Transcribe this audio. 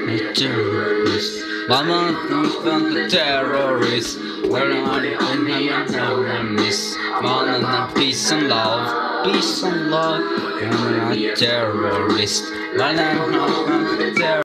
terrorist. Mama from the terrorist. Where are you in the terrorist? Mama, peace and love, peace and love. I'm a terrorist. Mama, from the terrorist.